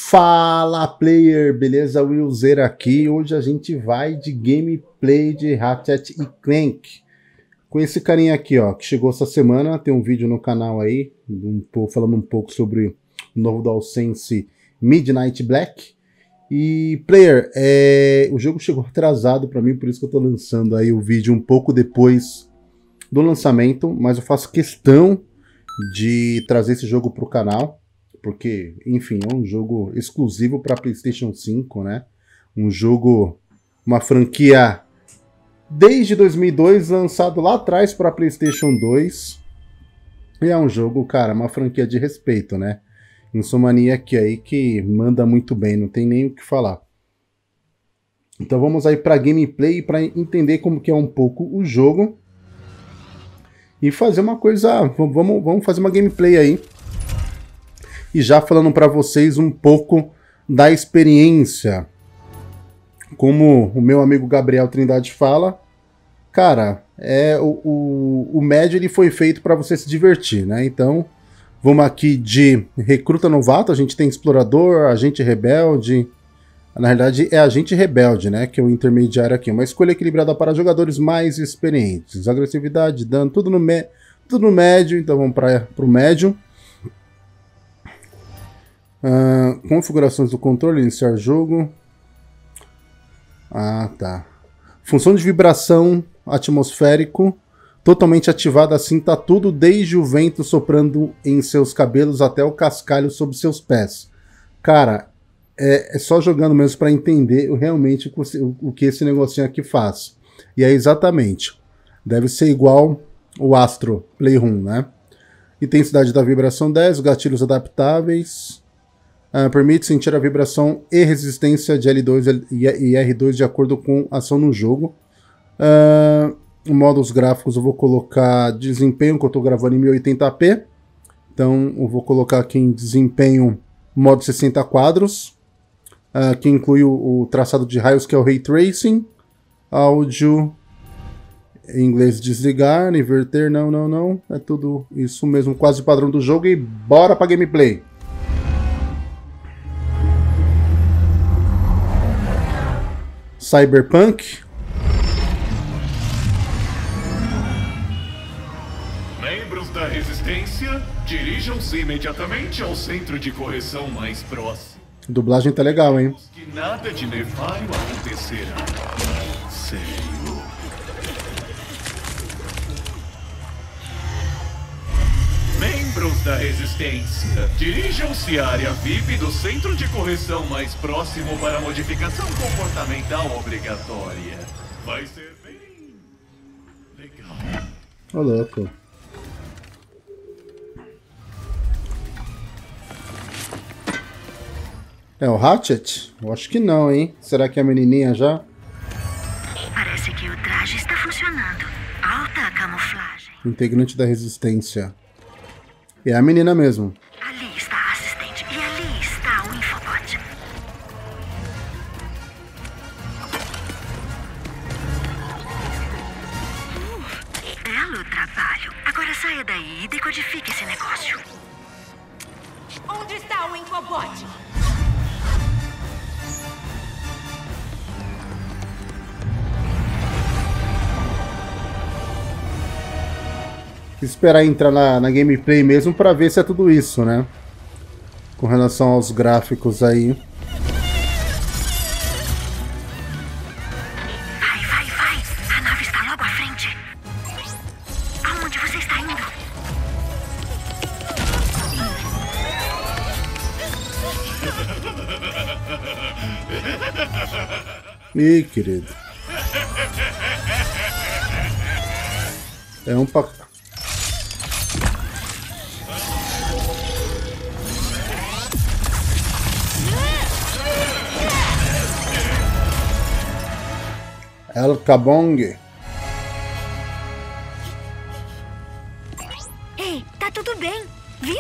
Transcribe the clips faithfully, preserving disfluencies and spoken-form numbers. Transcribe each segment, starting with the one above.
Fala player, beleza? Willzer aqui. Hoje a gente vai de gameplay de Ratchet e Clank com esse carinha aqui, ó, que chegou essa semana. Tem um vídeo no canal aí, um pouco, falando um pouco sobre o novo DualSense Midnight Black. E player, é, o jogo chegou atrasado para mim, por isso que eu tô lançando aí o vídeo um pouco depois do lançamento, mas eu faço questão de trazer esse jogo pro canal. Porque, enfim, é um jogo exclusivo para PlayStation cinco, né? Um jogo, uma franquia desde dois mil e dois, lançado lá atrás para PlayStation dois. E é um jogo, cara, uma franquia de respeito, né? Insomniac aí que manda muito bem, não tem nem o que falar. Então vamos aí para gameplay para entender como que é um pouco o jogo. E fazer uma coisa, vamos, vamos fazer uma gameplay aí. E já falando para vocês um pouco da experiência. Como o meu amigo Gabriel Trindade fala, cara, é, o, o, o médio ele foi feito para você se divertir, né? Então, vamos aqui de recruta novato, a gente tem explorador, agente rebelde. Na verdade, é agente rebelde, né? Que é o intermediário aqui. Uma escolha equilibrada para jogadores mais experientes. Agressividade, dano, tudo no, me, tudo no médio, então vamos para o médio. Uh, configurações do controle, iniciar jogo. Ah, tá. Função de vibração atmosférico totalmente ativada, assim tá tudo, desde o vento soprando em seus cabelos até o cascalho sob seus pés. Cara, é, é só jogando mesmo para entender realmente o, o que esse negocinho aqui faz. E é exatamente, deve ser igual o Astro Playroom, né? Intensidade da vibração dez, gatilhos adaptáveis. Uh, permite sentir a vibração e resistência de L dois e R dois de acordo com a ação no jogo. Uh, modos gráficos eu vou colocar desempenho, que eu estou gravando em mil e oitenta p. Então eu vou colocar aqui em desempenho modo sessenta quadros, uh, que inclui o, o traçado de raios, que é o Ray Tracing. Áudio em inglês desligar, inverter, não, não, não. É tudo isso mesmo, quase padrão do jogo. E bora para gameplay. Cyberpunk. Membros da Resistência, dirijam-se imediatamente ao centro de correção mais próximo. Dublagem tá legal, hein? Que nada de nefaio acontecerá. Sério. Membros da Resistência, dirijam-se à área V I P do centro de correção mais próximo para modificação comportamental obrigatória. Vai ser bem legal. Ô, louco. É o Ratchet? Eu acho que não, hein? Será que é a menininha já? Parece que o traje está funcionando. Alta camuflagem. Integrante da Resistência. É a menina mesmo. Ali está a assistente e ali está o infobot. Uh, belo trabalho. Agora saia daí e decodifique esse negócio. Onde está o infobot? Esperar entrar na, na gameplay mesmo para ver se é tudo isso, né? Com relação aos gráficos aí. Vai, vai, vai! A nave está logo à frente. Aonde você está indo? Ih, querido. É um pac... El Kabong. Ei, tá tudo bem, viu?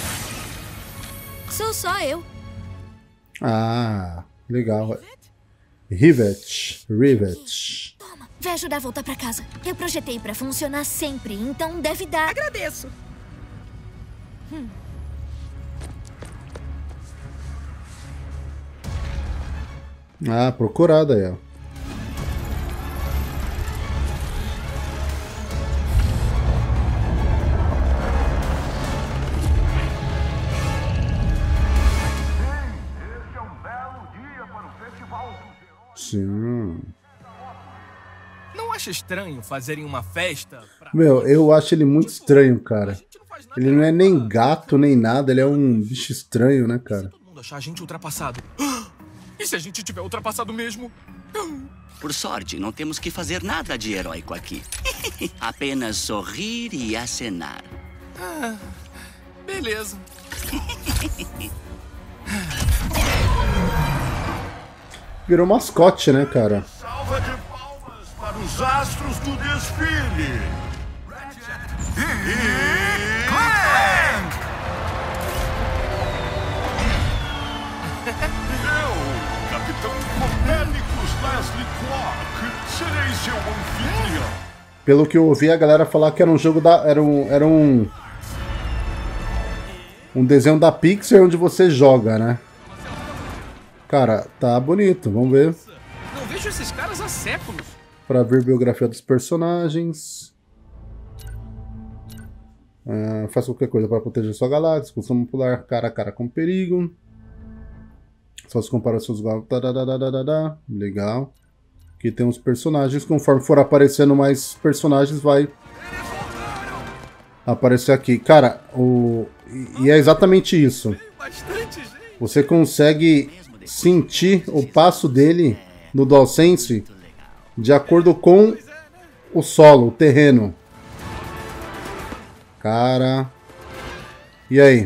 Sou só eu. Ah, legal. Rivet. Rivet. Toma, vai ajudar a voltar pra casa. Eu projetei pra funcionar sempre, então deve dar. Agradeço. Hum. Ah, procurada aí, ó. Sim. Não acha estranho fazerem uma festa? Pra... Meu, eu acho ele muito estranho, cara. Ele não é nem gato, nem nada. Ele é um bicho estranho, né, cara? Todo mundo achar a gente ultrapassado. E se a gente tiver ultrapassado mesmo? Por sorte, não temos que fazer nada de heróico aqui. Apenas sorrir e acenar. Ah, beleza. Virou mascote, né, cara? Salva de palmas para os astros do desfile. E... Clank! Eu, Capitão Copérnicos Leslie Clark, serei seu anfitrião. Pelo que eu ouvi a galera falar que era um jogo da... Era um... Era um, um desenho da Pixar onde você joga, né? Cara, tá bonito, vamos ver. Não vejo esses caras há séculos. Pra ver a biografia dos personagens. Uh, faz qualquer coisa para proteger sua galáxia. Costuma pular cara a cara com perigo. Só se compara aos seus galos. Legal. Aqui tem uns personagens. Conforme for aparecendo mais personagens, vai aparecer aqui. Cara, o... e é exatamente isso. Você consegue sentir o passo dele no DualSense de acordo com o solo, o terreno. Cara. E aí?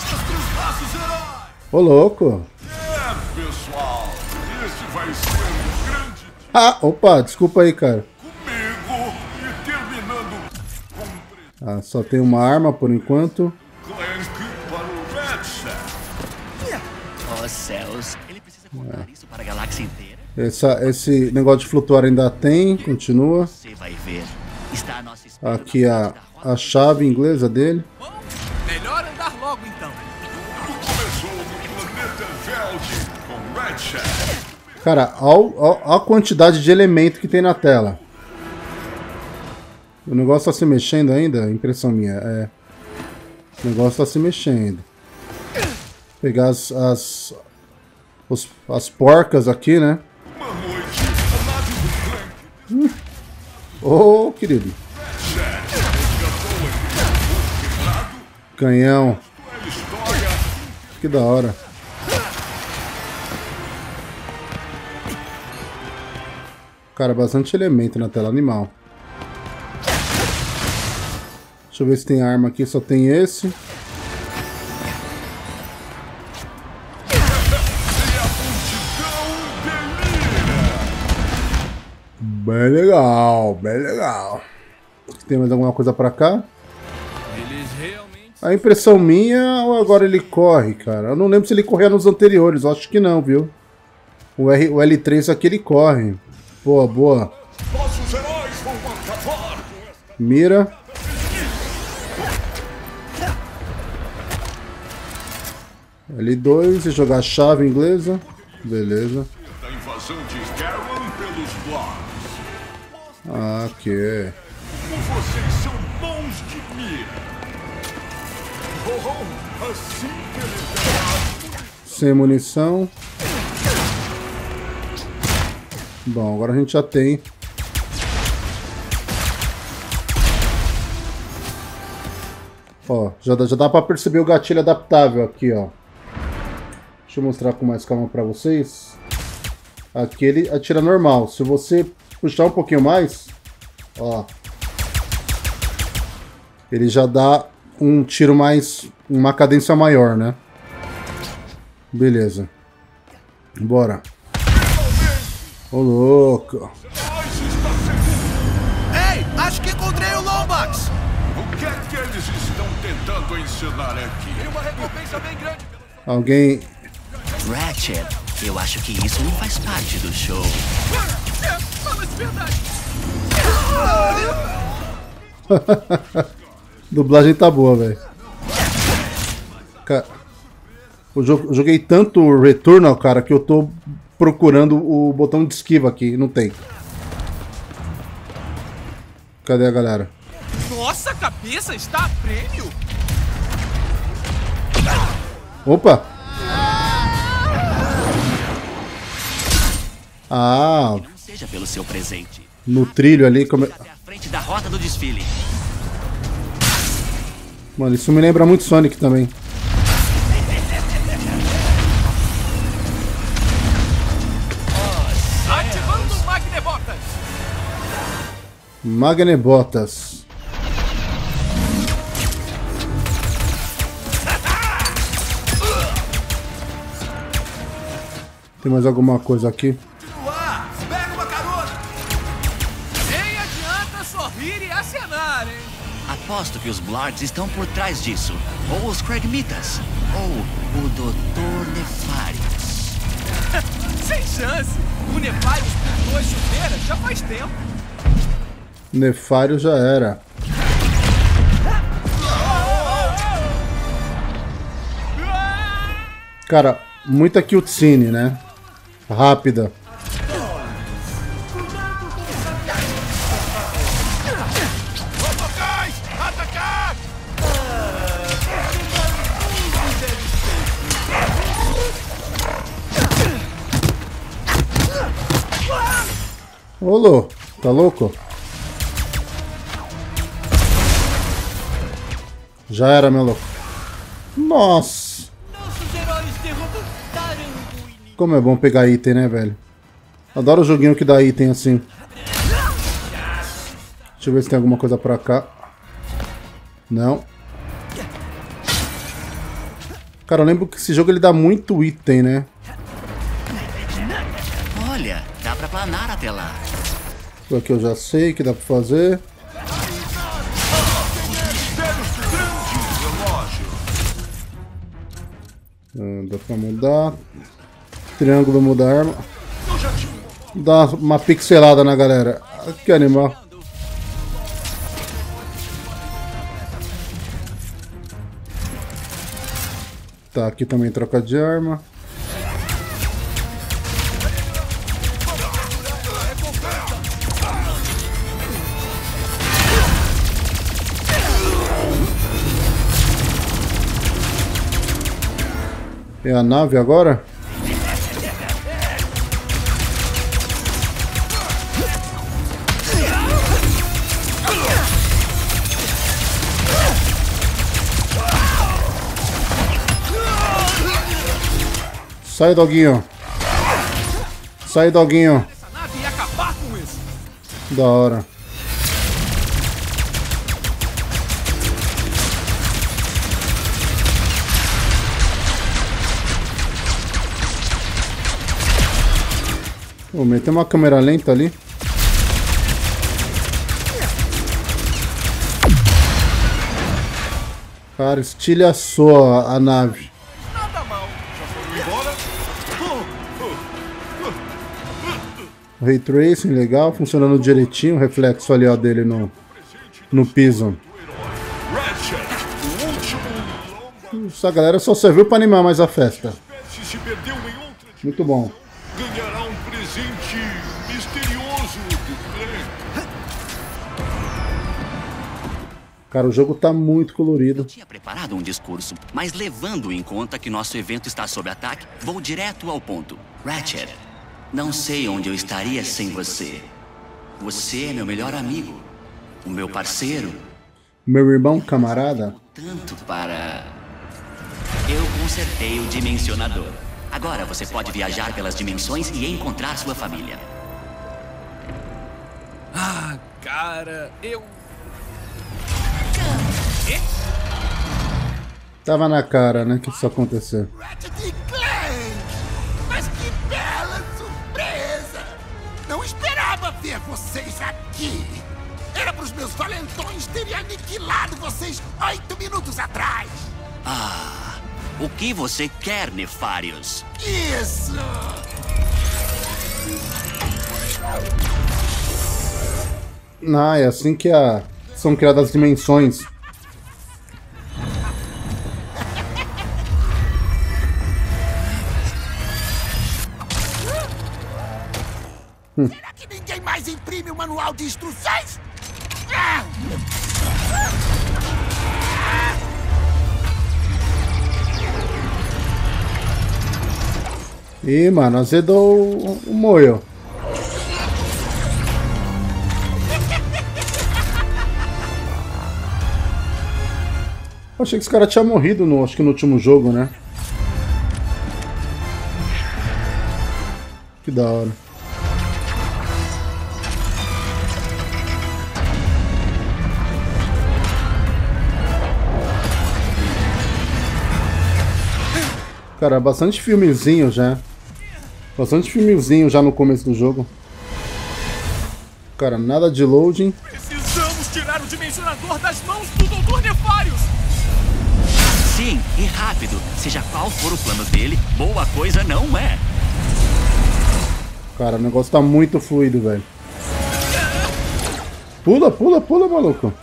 Ô, louco. É, pessoal, esse vai ser um grande dia Ah, opa, desculpa aí, cara. comigo e terminando com Ah, só tem uma arma por enquanto. Clank para o Ratchet. Oh, céus. Ele precisa contar isso para a galáxia inteira? Essa, esse negócio de flutuar ainda tem, continua. Você vai ver. Está a nossa espera Aqui a, a chave inglesa dele. Bom, melhor andar logo então. Tudo começou no planeta Veld com Ratchet. Cara, olha a quantidade de elemento que tem na tela. O negócio tá se mexendo ainda? Impressão minha, é. O negócio tá se mexendo. Pegar as, as, os, as porcas aqui, né? Uma noite, a nave do Clank Ô, oh, querido. Canhão. é história. Que da hora. Cara, bastante elemento na tela, animal. Deixa eu ver se tem arma aqui, só tem esse. Bem legal, bem legal. Tem mais alguma coisa pra cá? Eles realmente... A impressão minha ou agora ele corre, cara? Eu não lembro se ele corria nos anteriores, eu acho que não, viu? O, R, o L três aqui ele corre. Boa, boa. Nossos heróis vão acabar com esta... Mira. L dois e jogar a chave inglesa. Beleza. da invasão de Scarron pelos Blocks. Ah, ok. Como vocês são bons de mira. Oh, assim que ele terá... Sem munição. Bom, agora a gente já tem. Ó, já dá, já dá pra perceber o gatilho adaptável aqui, ó. Deixa eu mostrar com mais calma pra vocês. Aqui ele atira normal. Se você puxar um pouquinho mais, ó, ele já dá um tiro mais, uma cadência maior, né? Beleza. Bora. Ô, louco. Ei, acho que encontrei o Lombax. O que é que eles estão tentando ensinar aqui? Tem uma recompensa bem grande. Alguém... Ratchet, eu acho que isso não faz parte do show. Fala de verdade. Dublagem tá boa, velho. Cara, eu joguei tanto Returnal, cara, que eu tô procurando o botão de esquiva aqui. Não tem. Cadê a galera? Nossa, a cabeça está a prêmio! Opa! Ah, Não seja pelo seu presente. no trilho ali. Como... Até a frente da rota do desfile. Mano, isso me lembra muito Sonic também. Ativando o Magnebotas! Magnebotas. Tem mais alguma coisa aqui? Pega uma carona! Nem adianta sorrir e acenar, hein? Aposto que os Blards estão por trás disso. Ou os Kragmitas. Ou o doutor Nefarius. Sem chance! O Nefarius pintou as chuteiras já faz tempo. Nefário já era. Cara, muita cutscene, né? Rápida. Robocais! Atacar! Ô, Lô, tá louco? Já era, meu louco. Nossa! Nossos heróis derrotaram o inimigo. Como é bom pegar item, né, velho? Adoro o joguinho que dá item assim. Deixa eu ver se tem alguma coisa pra cá. Não. Cara, eu lembro que esse jogo ele dá muito item, né? Olha, dá pra planar até lá. Isso aqui eu já sei que dá pra fazer. Ah, dá pra mudar. Triângulo muda a arma. Dá uma pixelada na galera. Ah, que animal. Tá, aqui também troca de arma. É a nave agora? Sai, doguinho. Sai, doguinho. Essa nave ia acabar com isso. Da hora. Vou meter uma câmera lenta ali. Cara, estilhaçou a, a nave. Nada mal. Já foram embora? Ray Tracing, legal, funcionando direitinho. O reflexo ali ó, dele no, no piso. Essa galera só serviu pra animar mais a festa. Se perdeu em outra, Muito bom. ganhará um presente misterioso do Clank. Cara, o jogo tá muito colorido. Tinha preparado um discurso, mas levando em conta que nosso evento está sob ataque, vou direto ao ponto. Ratchet, não sei onde eu estaria sem você. Você é meu melhor amigo, o meu parceiro. Meu irmão camarada. Tanto para... Eu consertei o dimensionador. Agora você pode viajar pelas dimensões e encontrar sua família. Ah, cara, eu... Tava na cara, né, que isso ia acontecer. Ratchet e Clank! Mas que bela surpresa! Não esperava ver vocês aqui! Era para os meus valentões terem aniquilado vocês oito minutos atrás! Ah, o que você quer, Nefarius? Isso! Ah, é assim que a... são criadas as dimensões. Será que ninguém mais imprime o manual de instruções? Ah! Ih, mano, azedou o, o moio. Eu achei que esse cara tinha morrido no, acho que no último jogo, né? Que da hora. Cara, bastante filmezinho já. Bastante filmezinho já no começo do jogo. Cara, nada de loading. Precisamos tirar o dimensionador das mãos do doutor Nefarius! Sim, e rápido. Seja qual for o plano dele, boa coisa não é. Cara, o negócio tá muito fluido, velho. Pula, pula, pula, maluco.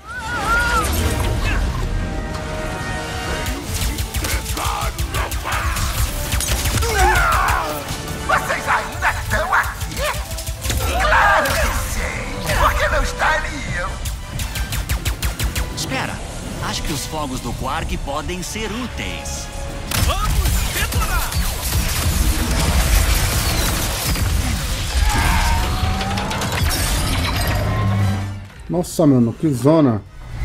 Vocês ainda estão aqui? Claro que sei! Por que não estariam? Espera, acho que os fogos do Quark podem ser úteis. Vamos detonar! Nossa, mano, que zona.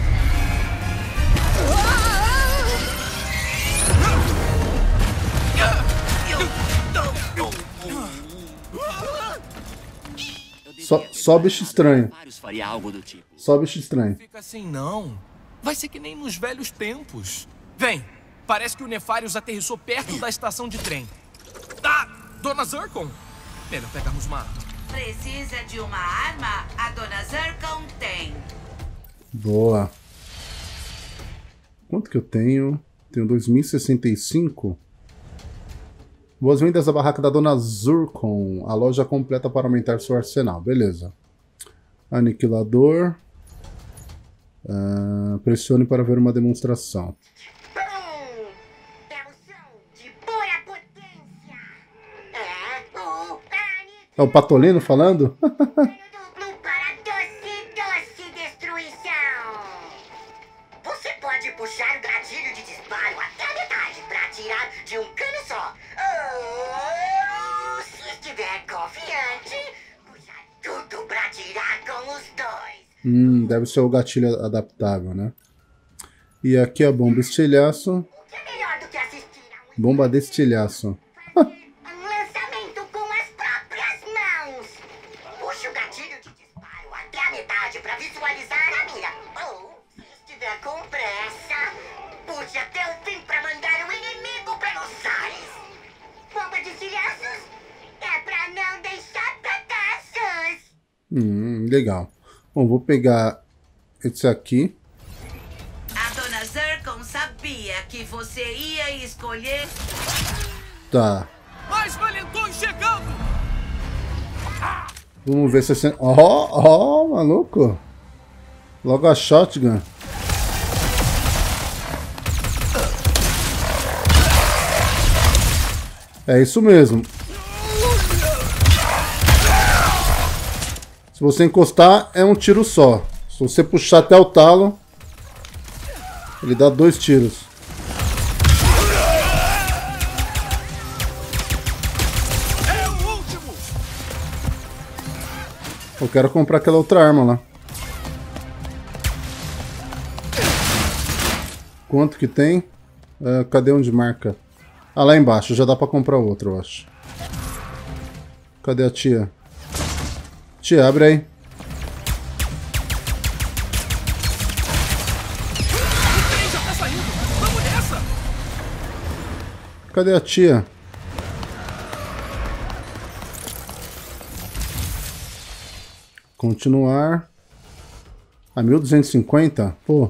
Só, só bicho estranho. Faria algo do tipo. Só bicho estranho. Fica assim não. Vai ser que nem nos velhos tempos. Vem, parece que o Nefarius aterrissou perto da estação de trem. Ah, Dona Zircon! Melhor pegarmos uma arma. Precisa de uma arma? A Dona Zircon tem. Boa. Quanto que eu tenho? Tenho dois mil e sessenta e cinco. Boas-vindas à barraca da Dona Zircon. A loja completa para aumentar seu arsenal. Beleza. Aniquilador. Uh, pressione para ver uma demonstração. É o Patolino falando? Você pode puxar o gatilho de disparo até a metade para atirar de um cano só. Ou, se estiver confiante, puxa tudo para atirar com os dois. Hum, deve ser o gatilho adaptável, né? E aqui a bomba estilhaço. O que é melhor do que assistir a um Bomba de estilhaço. lançamento com as próprias mãos. Puxe o gatilho de disparo até a metade para visualizar a mira. Ou, se estiver com pressa, puxe até o fim para mandar o inimigo pelos ares. Bomba de estilhaços é para não deixar pedaços. Hum, legal. Bom, vou pegar esse aqui. A Dona Zircon sabia que você ia escolher. Tá. Mais valentões chegando! Vamos ver se... Ó, ó, oh, maluco. Logo a shotgun. É isso mesmo. Se você encostar, é um tiro só. Se você puxar até o talo, ele dá dois tiros. É o último! Eu quero comprar aquela outra arma lá. Quanto que tem? Uh, cadê onde marca? Ah, lá embaixo. Já dá pra comprar outra, eu acho. Cadê a tia? Tia, abre aí. O trem já tá saindo! Vamos nessa! Cadê a tia? Continuar. A mil duzentos e cinquenta? Pô.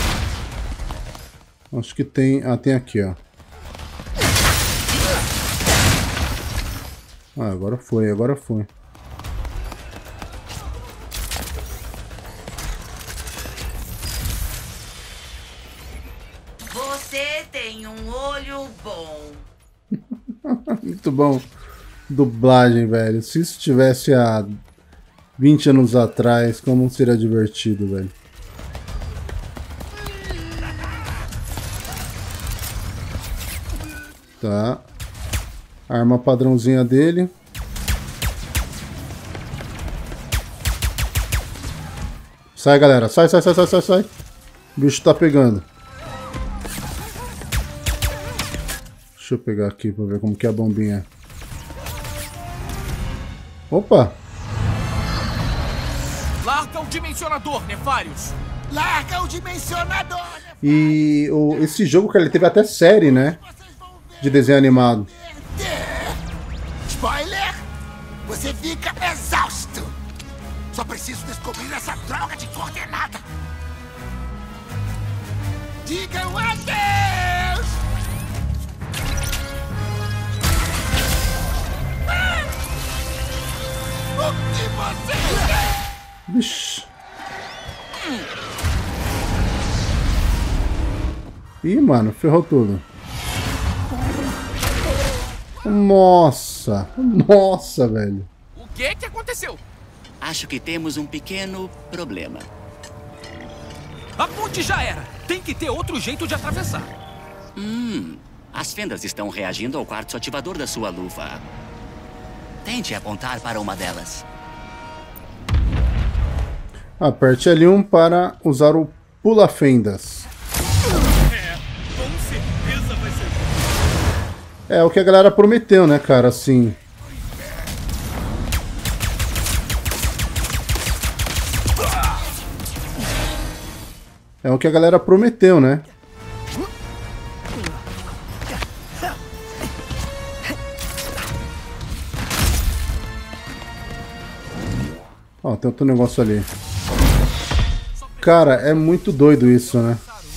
Acho que tem... Ah, tem aqui, ó. Ah, agora foi, agora foi. Você tem um olho bom. Muito bom. Dublagem, velho. Se isso tivesse há vinte anos atrás, como seria divertido, velho. Tá. Arma padrãozinha dele. Sai, galera. Sai, sai, sai, sai, sai, sai. O bicho tá pegando. Deixa eu pegar aqui pra ver como que é a bombinha. Opa! Larga o dimensionador, Nefarius! Larga o dimensionador! E o, esse jogo, cara, ele teve até série, né? De desenho animado. Spoiler! Você fica exausto! Só preciso descobrir essa droga de coordenada! Digam adeus! Ah! O que você quer? Vixe. Ih, mano, ferrou tudo. Nossa, nossa, velho. O que que aconteceu? Acho que temos um pequeno problema. A ponte já era. Tem que ter outro jeito de atravessar. Hum, as fendas estão reagindo ao quartzo ativador da sua luva. Tente apontar para uma delas. Aperte L um para usar o pula-fendas. É, com certeza vai ser. É o que a galera prometeu, né, cara, assim. É o que a galera prometeu, né? Ó, tem outro negócio ali. Cara, é muito doido isso, né?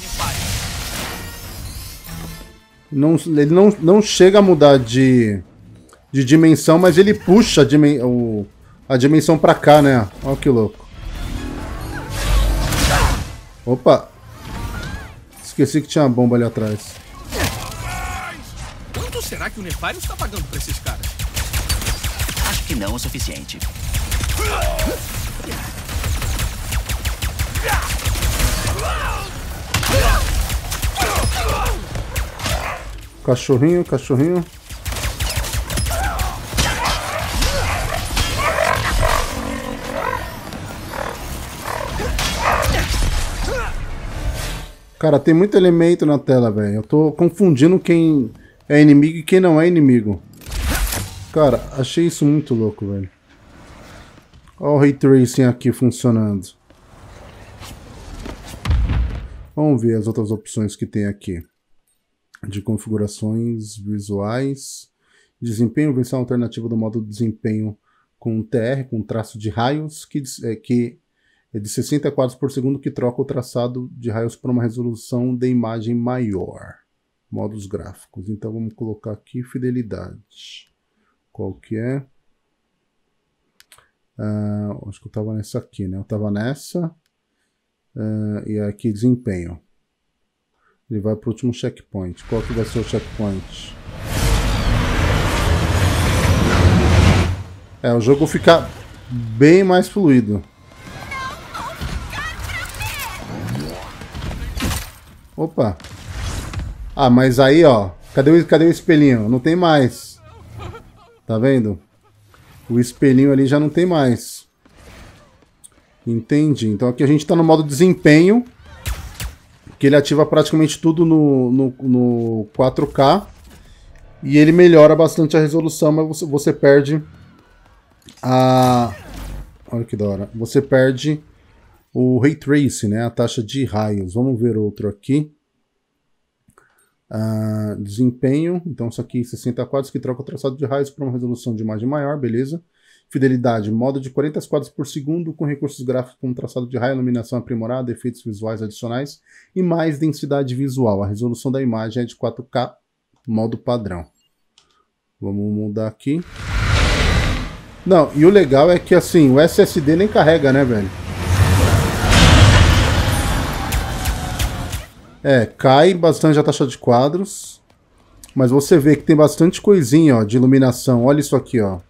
Não, ele não, não chega a mudar de, de dimensão, mas ele puxa a, dimen o, a dimensão pra cá, né? Olha que louco. Opa! Esqueci que tinha uma bomba ali atrás. Quanto será que o Nefarius está pagando pra esses caras? Acho que não o suficiente. Cachorrinho, cachorrinho. Cara, tem muito elemento na tela, velho. Eu tô confundindo quem é inimigo e quem não é inimigo. Cara, achei isso muito louco, velho. Olha o Ray Tracing aqui funcionando. Vamos ver as outras opções que tem aqui. De configurações visuais. Desempenho, versão alternativa do modo de desempenho com T R, com traço de raios, que, é, que é de sessenta quadros por segundo, que troca o traçado de raios para uma resolução de imagem maior. Modos gráficos. Então vamos colocar aqui fidelidade. Qual que é? Uh, acho que eu estava nessa aqui, né? Eu estava nessa. Uh, e aqui desempenho. Ele vai para o último checkpoint. Qual que vai ser o checkpoint? É, o jogo fica bem mais fluido. Opa! Ah, mas aí, ó. Cadê o, cadê o espelhinho? Não tem mais. Tá vendo? O espelhinho ali já não tem mais. Entendi. Então aqui a gente tá no modo desempenho. Que ele ativa praticamente tudo no, no, no quatro K. E ele melhora bastante a resolução, mas você, você perde a... Olha que da hora. Você perde o Ray Tracing, né? A taxa de raios. Vamos ver outro aqui. Uh, desempenho. Então isso aqui sessenta quadros, que troca o traçado de raios para uma resolução de imagem maior, beleza. Fidelidade, modo de quarenta quadros por segundo, com recursos gráficos como traçado de raio, iluminação aprimorada, efeitos visuais adicionais e mais densidade visual. A resolução da imagem é de quatro K, modo padrão. Vamos mudar aqui. Não, e o legal é que assim, o S S D nem carrega, né, velho? É, cai bastante a taxa de quadros. Mas você vê que tem bastante coisinha, ó, de iluminação. Olha isso aqui, ó.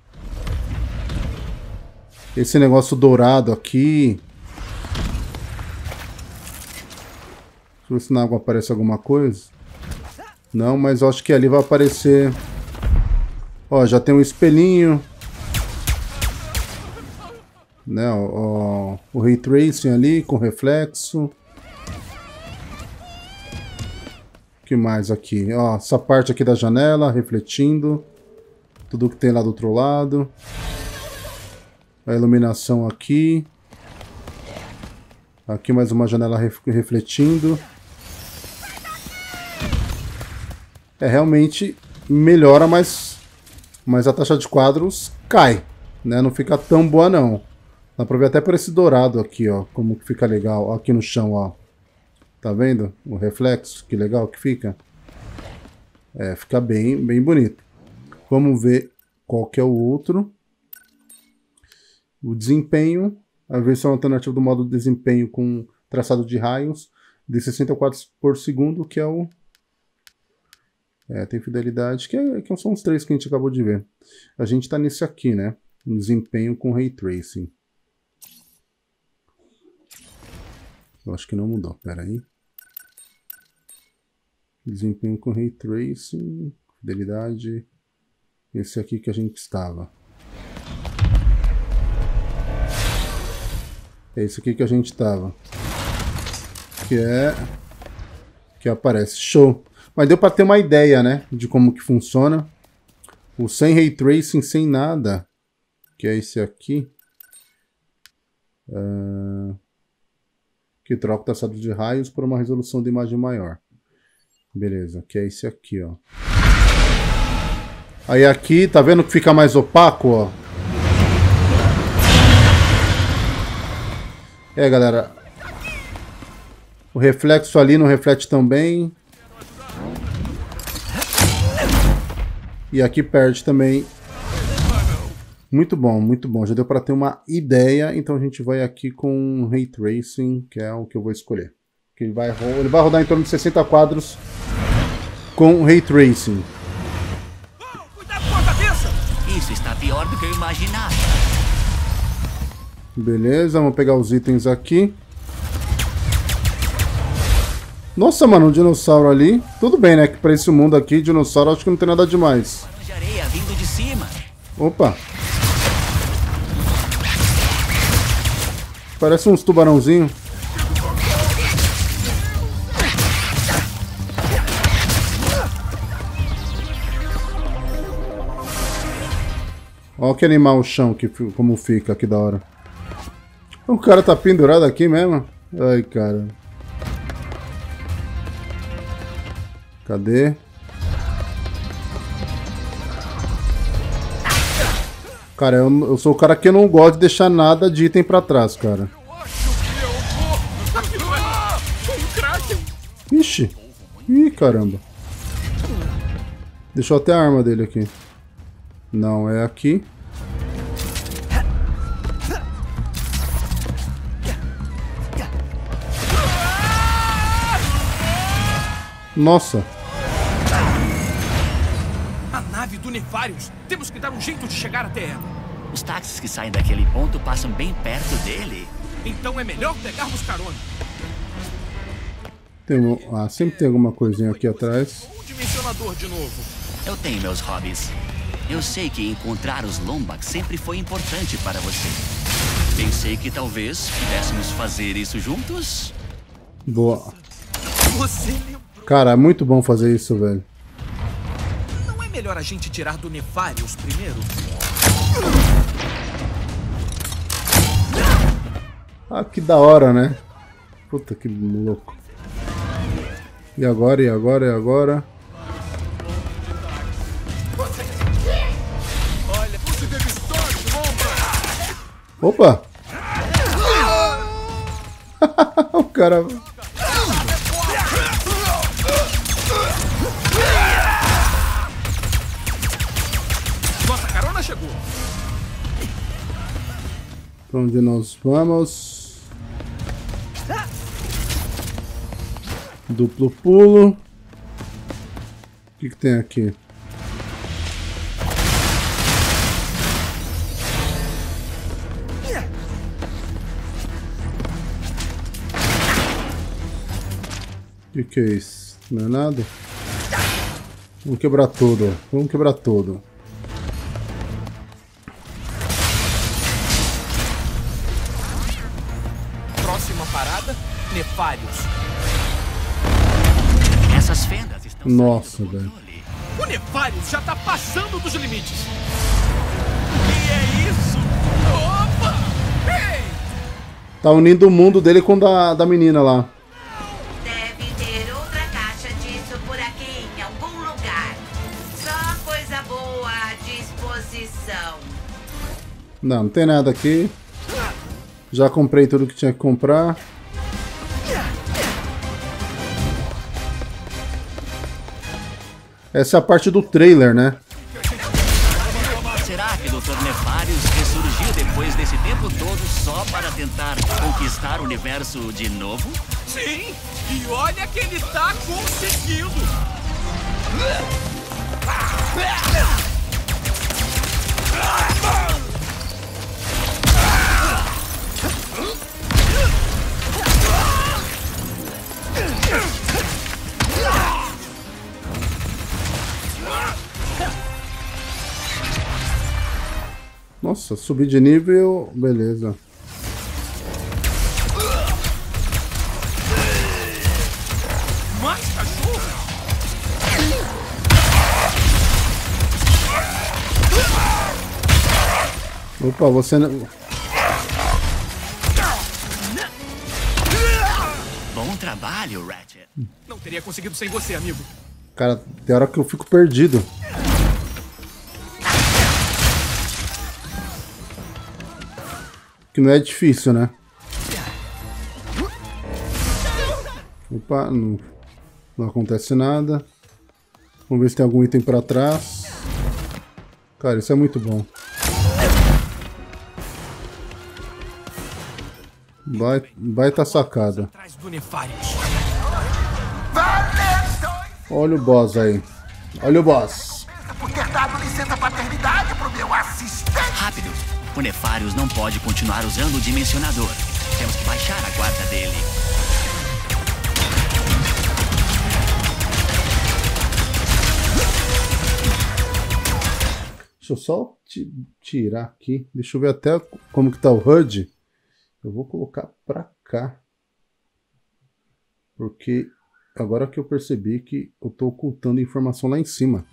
Esse negócio dourado aqui. Deixa eu ver se na água aparece alguma coisa. Não, mas eu acho que ali vai aparecer... Ó, já tem um espelhinho. Né, ó, ó, o Ray Tracing ali com reflexo. O que mais aqui? Ó, essa parte aqui da janela refletindo. Tudo que tem lá do outro lado. A iluminação aqui. Aqui mais uma janela ref refletindo. É, realmente melhora, mas, mas a taxa de quadros cai, né? Não fica tão boa não. Dá pra ver até por esse dourado aqui, ó, como que fica legal. Ó, aqui no chão, ó. Tá vendo? O reflexo, que legal que fica. É, fica bem, bem bonito. Vamos ver qual que é o outro. O desempenho. A versão alternativa do modo de desempenho com traçado de raios de sessenta quadros por segundo, que é o... É, tem fidelidade, que, é, que são os três que a gente acabou de ver. A gente tá nesse aqui, né? Um desempenho com Ray Tracing. Eu acho que não mudou, pera aí. Desempenho com Ray Tracing, fidelidade. Esse aqui que a gente estava. É esse aqui que a gente estava. Que é... Que aparece. Show! Mas deu para ter uma ideia, né? De como que funciona. O sem Ray Tracing, sem nada. Que é esse aqui. Uh... Que troca o traçado de raios por uma resolução de imagem maior. Beleza, que é esse aqui, ó. Aí aqui, tá vendo que fica mais opaco, ó? É, galera. O reflexo ali não reflete tão bem. E aqui perde também. Muito bom, muito bom. Já deu para ter uma ideia. Então a gente vai aqui com Ray Tracing, que é o que eu vou escolher. Que ele vai, ele vai rodar em torno de sessenta quadros com Ray Tracing. Cuidado com a cabeça! Isso está pior do que eu imaginava. Beleza, vamos pegar os itens aqui. Nossa, mano, um dinossauro ali. Tudo bem, né? Que pra esse mundo aqui, dinossauro, acho que não tem nada demais. De areia vindo de cima. Opa. Parece uns tubarãozinhos. Olha que animal o chão, que, como fica, que da hora. O cara tá pendurado aqui mesmo? Ai, cara. Cadê? Cara, eu, eu sou o cara que não gosta de deixar nada de item pra trás, cara. Ixi. Ih, caramba. Deixou até a arma dele aqui. Não, é aqui. Nossa. A nave do Nefarius. Temos que dar um jeito de chegar até ela. Os táxis que saem daquele ponto passam bem perto dele. Então é melhor pegarmos carona. Tem um... Ah, sempre tem alguma coisinha aqui atrás. O dimensionador de novo. Eu tenho meus hobbies. Eu sei que encontrar os Lombax sempre foi importante para você. Pensei que talvez pudéssemos fazer isso juntos. Boa. Você lembrou? Cara, é muito bom fazer isso, velho. Não é melhor a gente tirar do Nefarius primeiro? Ah, que da hora, né? Puta que louco. E agora, e agora, e agora? Olha, você teve sorte, Lomba! Opa! O cara... Nossa carona chegou. Pra onde nós vamos? Duplo pulo. que, que tem aqui? O que, que é isso? Não é nada? Vamos quebrar tudo. Vamos quebrar tudo. Próxima parada, Nefarius. Essas fendas estão Nossa, velho. O Nefarius já tá passando dos limites. O que é isso? Opa! Ei! Tá unindo o mundo dele com o da, da menina lá. Deve ter outra caixa disso por aqui em algum lugar. Só coisa boa à disposição. Não, não tem nada aqui. Já comprei tudo que tinha que comprar. Essa é a parte do trailer, né? Será que doutor Nefarius ressurgiu depois desse tempo todo só para tentar conquistar o universo de novo? Sim! E olha que ele tá conseguindo! Nossa, subir de nível, beleza. Mais cachorro! Opa, você não... Bom trabalho, Ratchet. Não teria conseguido sem você, amigo. Cara, tem hora que eu fico perdido. Que não é difícil, né? Opa, não, não acontece nada. Vamos ver se tem algum item pra trás. Cara, isso é muito bom. Vai, vai tá sacada. Atrás do Nefarius. Olha o boss aí. Olha o boss. Por ter dado licença paternidade pro meu assistente. Rápido! O Nefarius não pode continuar usando o dimensionador. Temos que baixar a guarda dele. Deixa eu só tirar aqui. Deixa eu ver até como que tá o H U D. Eu vou colocar pra cá. Porque agora que eu percebi que eu tô ocultando informação lá em cima.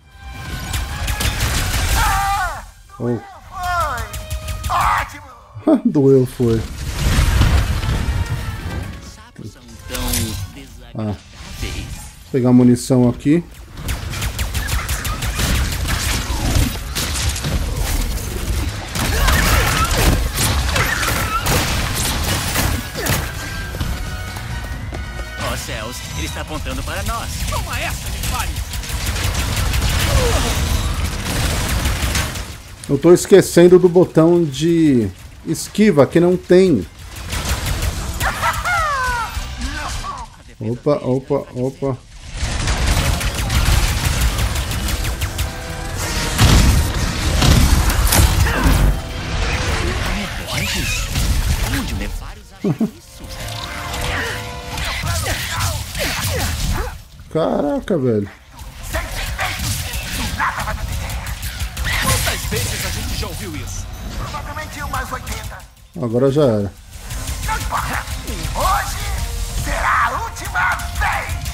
Oh. Doeu, foi. Ah. Vou pegar a munição aqui. Oh céus, ele está apontando para nós. Toma essa, Nefarius! Eu tô esquecendo do botão de esquiva, que não tem. Opa, opa, opa. Onde o Nefarius acha isso? Caraca, velho. Quantas vezes a gente já ouviu isso? Provavelmente umas oitenta. Agora já era. Não importa. Hoje será a última vez.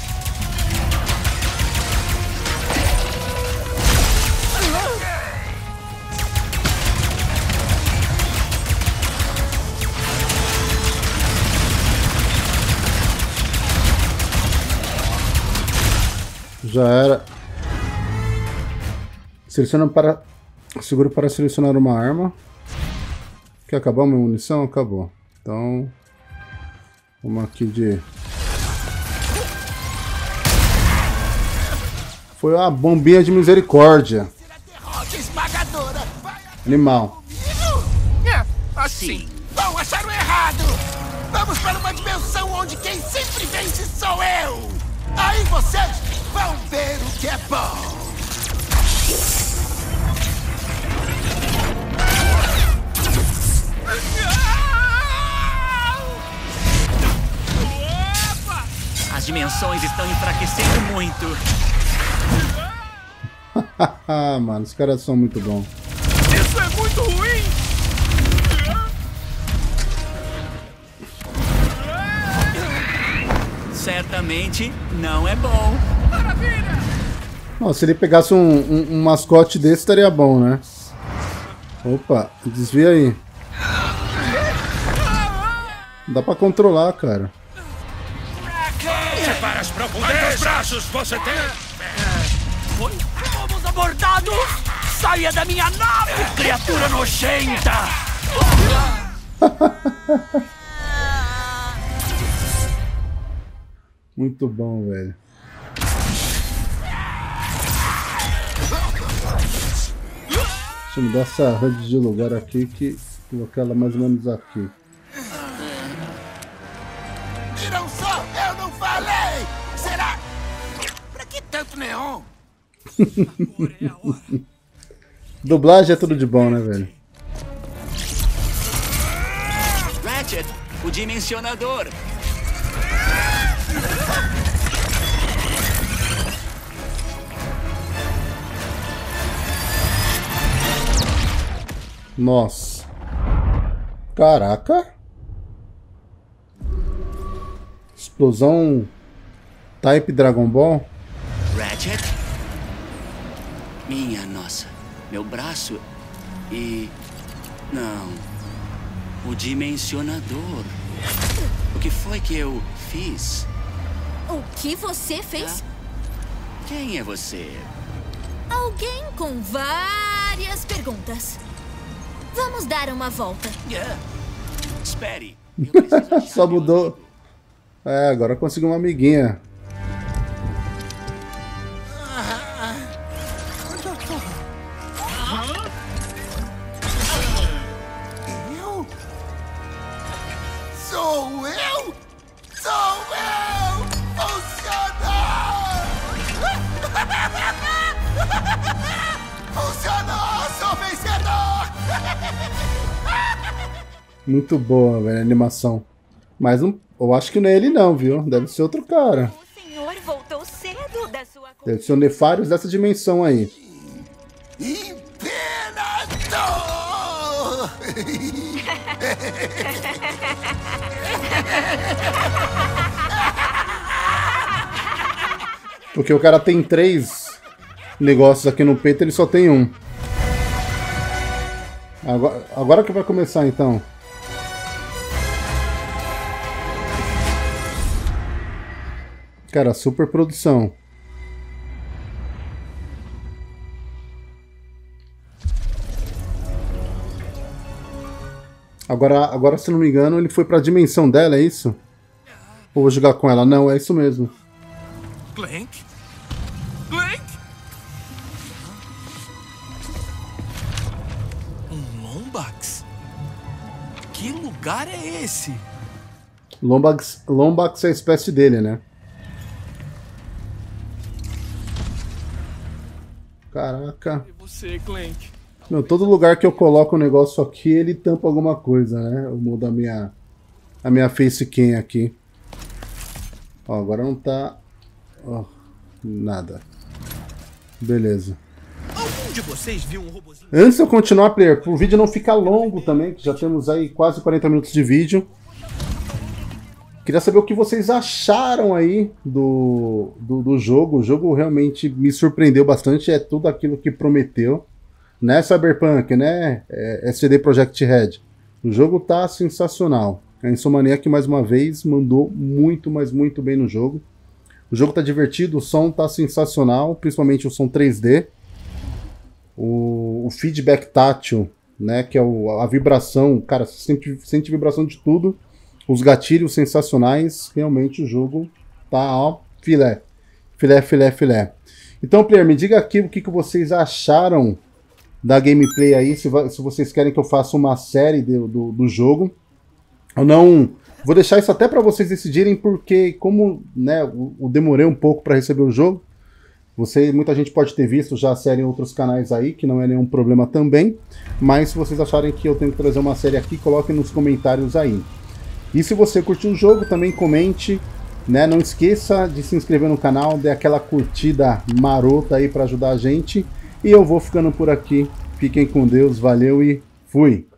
Já era. Seleciona para... Segura para selecionar uma arma. Quer acabar a minha munição? Acabou. Então... Vamos aqui de... Foi uma bombinha de misericórdia. Animal. É, assim. Bom, acharam errado. Vamos para uma dimensão onde quem sempre vence sou eu. Aí vocês vão ver o que é bom. As dimensões estão enfraquecendo muito. Ah, mano, os caras são muito bons. Isso é muito ruim! Certamente não é bom. Maravilha! Não, se ele pegasse um, um, um mascote desse, estaria bom, né? Opa, desvia aí. Dá pra controlar, cara. Separa as profundezas. Quantos braços você tem? Oi? Fomos abordados! Saia da minha nave, criatura nojenta! Muito bom, velho. Deixa eu mudar essa H U D de lugar aqui, que colocar ela mais ou menos aqui. Viram só? Eu não falei! Será? Pra que tanto neon? Dublagem é tudo de bom, né, velho? Ratchet, o dimensionador. Nossa. Caraca. Explosão Type Dragon Ball. Ratchet? Minha nossa. Meu braço e... Não. O dimensionador. O que foi que eu fiz? O que você fez? Quem é você? Alguém com várias perguntas. Vamos dar uma volta. Yeah. Espere. Eu preciso achar Só meu mudou. amigo. É, agora conseguiu uma amiguinha. Eu? Sou eu? Sou eu! Funcionou! Funcionou! Sou vencedor! Muito boa, velho, a animação. Mas não, eu acho que não é ele não, viu? Deve ser outro cara. O senhor voltou cedo da sua... Deve ser o Nefarius dessa dimensão aí. Imperador! Porque o cara tem três negócios aqui no peito, ele só tem um. Agora, agora que vai começar, então. Cara, super produção. Agora, agora, se não me engano, ele foi pra dimensão dela, é isso? Ou vou jogar com ela? Não, é isso mesmo. Clank? Clank? Um Lombax? Que lugar é esse? Lombax, Lombax é a espécie dele, né? Caraca. E você, Clank? Meu, todo lugar que eu coloco um negócio aqui, ele tampa alguma coisa, né? Eu mudo a minha, a minha facecam aqui. Ó, agora não tá... Ó, nada. Beleza. Algum de vocês viu um robozinho? Antes de eu continuar, player, pro vídeo não ficar longo também, que já temos aí quase quarenta minutos de vídeo. Queria saber o que vocês acharam aí do, do, do jogo. O jogo realmente me surpreendeu bastante, é tudo aquilo que prometeu. Né, Cyberpunk, né, é, C D Projekt Red. O jogo tá sensacional. A Insomniac, mais uma vez, mandou muito, mas muito bem no jogo. O jogo tá divertido, o som tá sensacional, principalmente o som três D. O, o feedback tátil, né, que é o, a vibração, cara, você sente, sente vibração de tudo. Os gatilhos sensacionais, realmente o jogo tá, ó, filé. Filé, filé, filé. Então, player, me diga aqui o que, que vocês acharam da gameplay aí, se, se vocês querem que eu faça uma série do, do, do jogo. Eu não, Vou deixar isso até para vocês decidirem, porque como, né, eu, eu demorei um pouco para receber o jogo, você, muita gente pode ter visto já a série em outros canais aí, que não é nenhum problema também, mas se vocês acharem que eu tenho que trazer uma série aqui, coloquem nos comentários aí. E se você curtiu o jogo, também comente, né? Não esqueça de se inscrever no canal, dê aquela curtida marota aí para ajudar a gente. E eu vou ficando por aqui. Fiquem com Deus, valeu e fui!